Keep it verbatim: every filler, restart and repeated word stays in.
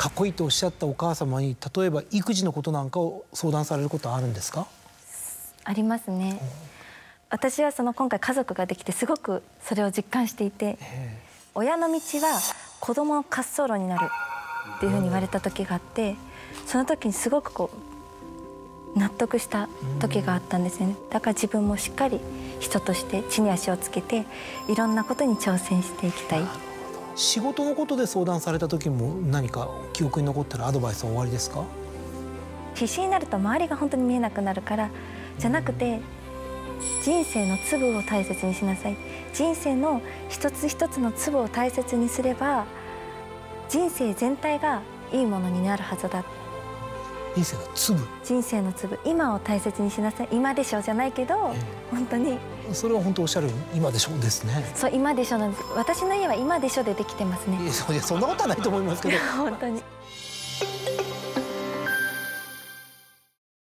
かっこいいとおっしゃったお母様に例えば育児のことなんかを相談されることはあるんですか？ ありますね。私はその今回家族ができてすごくそれを実感していて、親の道は子供の滑走路になるっていうふうに言われた時があって、その時にすごくこう納得した時があったんですよね。だから自分もしっかり人として地に足をつけていろんなことに挑戦していきたい。 仕事のことで相談された時も何か記憶に残ったらアドバイスは終わりですか？ 必死になると周りが本当に見えなくなるからじゃなくて、人生の粒を大切にしなさい。人生の一つ一つの粒を大切にすれば人生全体がいいものになるはずだ。 人生の粒人生の粒、今を大切にしなさい。今でしょじゃないけど、えー、本当にそれは本当おっしゃる今でしょですね。 そう、今でしょなんです。私の家は今でしょでできてますね。 いや、そんなことはないと思いますけど本当に